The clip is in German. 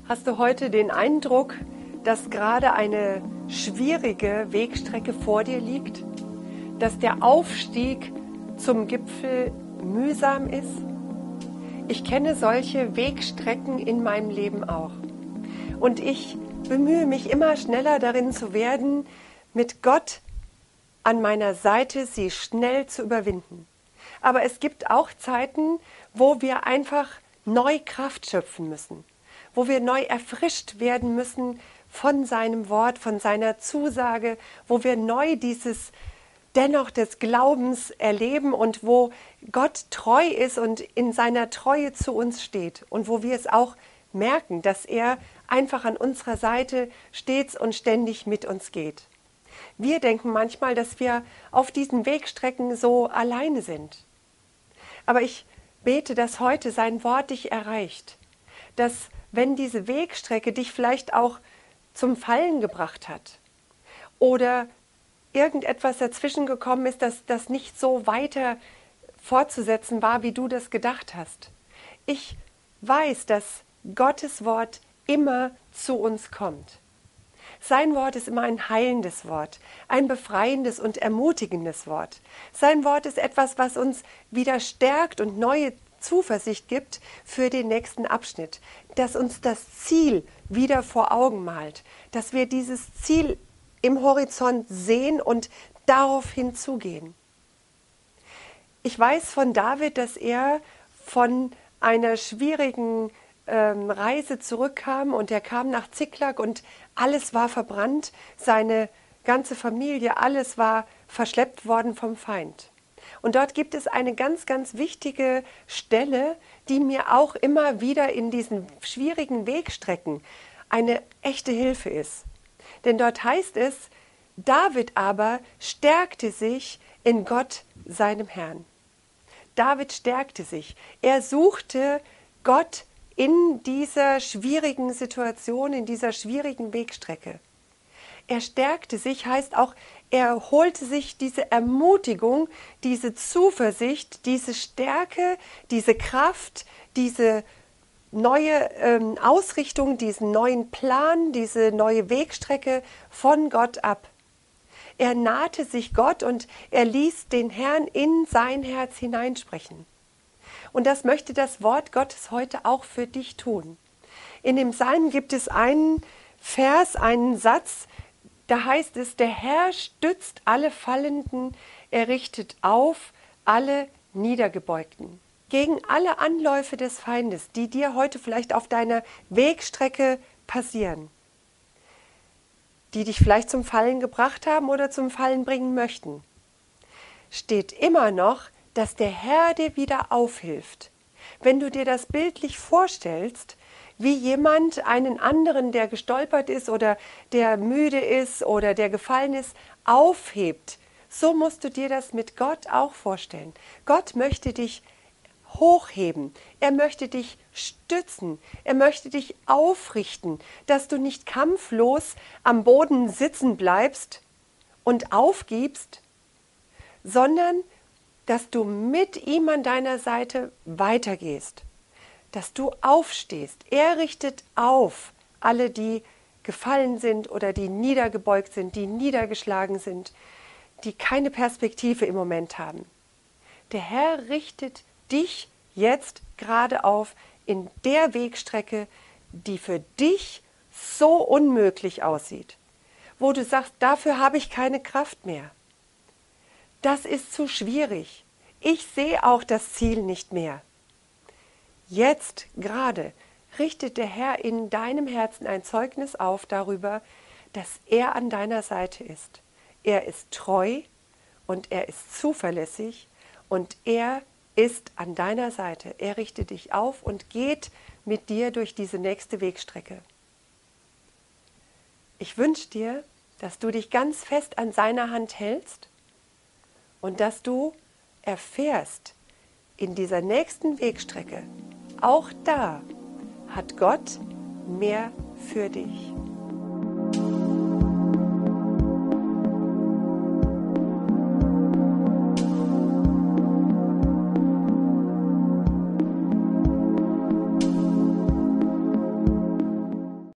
Hast du heute den Eindruck, dass gerade eine schwierige Wegstrecke vor dir liegt? Dass der Aufstieg zum Gipfel mühsam ist? Ich kenne solche Wegstrecken in meinem Leben auch. Und ich bemühe mich immer schneller darin zu werden, mit Gott an meiner Seite sie schnell zu überwinden. Aber es gibt auch Zeiten, wo wir einfach neu Kraft schöpfen müssen, wo wir neu erfrischt werden müssen von seinem Wort, von seiner Zusage, wo wir neu dieses Dennoch des Glaubens erleben und wo Gott treu ist und in seiner Treue zu uns steht und wo wir es auch merken, dass er einfach an unserer Seite stets und ständig mit uns geht. Wir denken manchmal, dass wir auf diesen Wegstrecken so alleine sind. Aber ich bete, dass heute sein Wort dich erreicht, dass wenn diese Wegstrecke dich vielleicht auch zum Fallen gebracht hat oder irgendetwas dazwischen gekommen ist, dass das nicht so weiter fortzusetzen war, wie du das gedacht hast. Ich weiß, dass Gottes Wort immer zu uns kommt. Sein Wort ist immer ein heilendes Wort, ein befreiendes und ermutigendes Wort. Sein Wort ist etwas, was uns wieder stärkt und neue Zuversicht gibt für den nächsten Abschnitt, dass uns das Ziel wieder vor Augen malt, dass wir dieses Ziel im Horizont sehen und darauf hinzugehen. Ich weiß von David, dass er von einer schwierigen Reise zurückkam und er kam nach Ziklag und alles war verbrannt, seine ganze Familie, alles war verschleppt worden vom Feind. Und dort gibt es eine ganz, ganz wichtige Stelle, die mir auch immer wieder in diesen schwierigen Wegstrecken eine echte Hilfe ist. Denn dort heißt es, David aber stärkte sich in Gott, seinem Herrn. David stärkte sich. Er suchte Gott in dieser schwierigen Situation, in dieser schwierigen Wegstrecke. Er stärkte sich, heißt auch, er holte sich diese Ermutigung, diese Zuversicht, diese Stärke, diese Kraft, diese neue Ausrichtung, diesen neuen Plan, diese neue Wegstrecke von Gott ab. Er nahte sich Gott und er ließ den Herrn in sein Herz hineinsprechen. Und das möchte das Wort Gottes heute auch für dich tun. In dem Psalm gibt es einen Vers, einen Satz, da heißt es, der Herr stützt alle Fallenden, er richtet auf alle Niedergebeugten. Gegen alle Anläufe des Feindes, die dir heute vielleicht auf deiner Wegstrecke passieren, die dich vielleicht zum Fallen gebracht haben oder zum Fallen bringen möchten, steht immer noch, dass der Herr dir wieder aufhilft. Wenn du dir das bildlich vorstellst, wie jemand einen anderen, der gestolpert ist oder der müde ist oder der gefallen ist, aufhebt, so musst du dir das mit Gott auch vorstellen. Gott möchte dich hochheben, er möchte dich stützen, er möchte dich aufrichten, dass du nicht kampflos am Boden sitzen bleibst und aufgibst, sondern dass du mit ihm an deiner Seite weitergehst, dass du aufstehst. Er richtet auf alle, die gefallen sind oder die niedergebeugt sind, die niedergeschlagen sind, die keine Perspektive im Moment haben. Der Herr richtet dich jetzt gerade auf in der Wegstrecke, die für dich so unmöglich aussieht, wo du sagst, dafür habe ich keine Kraft mehr. Das ist zu schwierig. Ich sehe auch das Ziel nicht mehr. Jetzt gerade richtet der Herr in deinem Herzen ein Zeugnis auf darüber, dass er an deiner Seite ist. Er ist treu und er ist zuverlässig und er ist an deiner Seite. Er richtet dich auf und geht mit dir durch diese nächste Wegstrecke. Ich wünsche dir, dass du dich ganz fest an seiner Hand hältst und dass du erfährst, in dieser nächsten Wegstrecke, auch da hat Gott mehr für dich.